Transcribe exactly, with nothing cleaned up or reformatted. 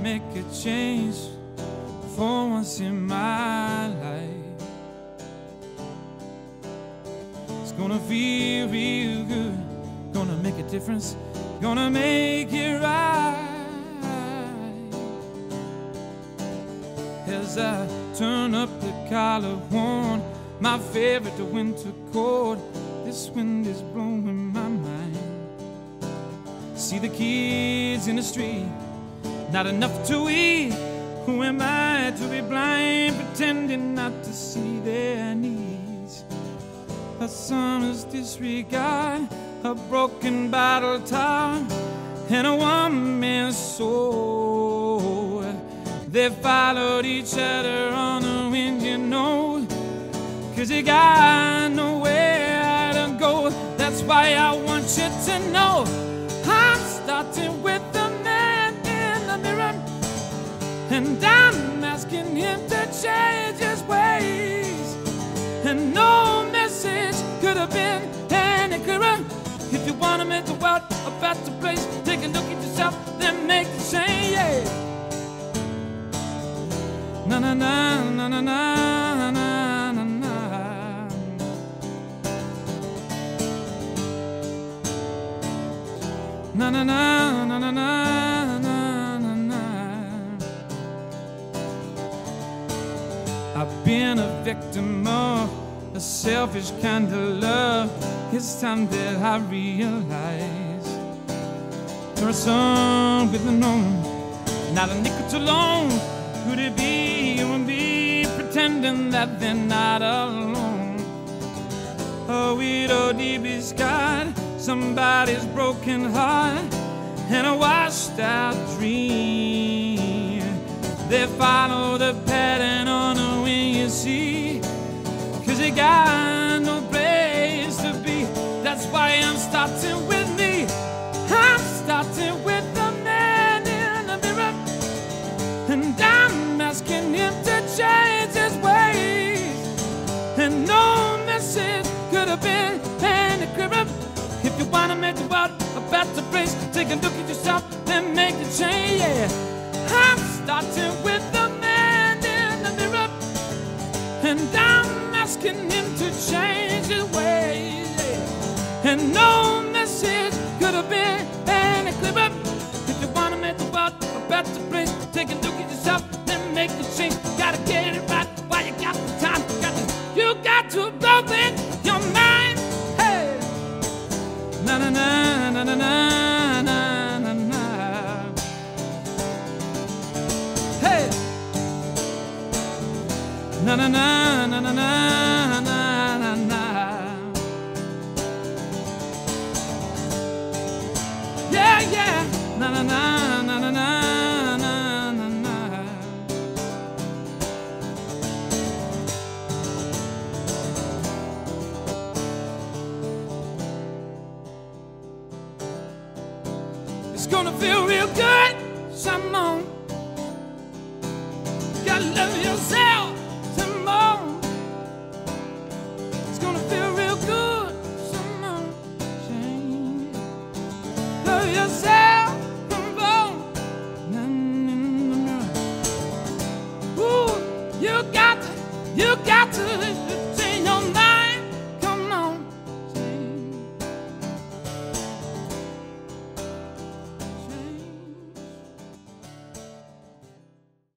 make a change for once in my life. It's gonna feel real good, gonna make a difference, gonna make it right. As I turn up the collar worn, my favorite winter coat, this wind is blowing my mind. See the kids in the street, not enough to eat. Who am I to be blind, pretending not to see their needs? A summer's disregard, a broken bottle top, and a one-man's soul. They followed each other on the wind, you know, 'cause they got nowhere to go. That's why I want you to know I'm starting with the man in the mirror, and I'm asking him to change his ways. And no message could have been any clearer. If you want to make the world a better place, take a look at yourself, then make the change. Yeah. Na na na na na na na na na. Na na na na na na na na. I've been a victim of a selfish kind of love. It's time that I realize you're a son with no, not a nickel too long. Could it be you and me pretending that they're not alone? A widow deep is God, somebody's broken heart, and a washed out dream. They follow the pattern on the wind, you see, 'cause they got no place to be. That's why I'm starting with me. I'm starting with the man in the mirror, and I'm asking him to change his ways. And no message could have been any clearer. If you want to make the world a better place, take a look at yourself and make the change. Yeah. I'm starting with the man in the mirror, and I'm asking him to change his ways. Yeah. And no message could have been any clearer. If you want to make the world a better place, take a look at yourself and make the change. Gotta get it right while you got the time. Got to, you got to blow in your mind. Hey, na na na na na na na na na. Hey, na na na na na na na na na. Yeah, yeah, na na na na na na na na na. It's gonna feel real good, some more. Gotta love yourself some more. It's gonna feel real good, some more. Change. Love yourself some more. Na, na, na, na. Ooh, you got to, you got to change.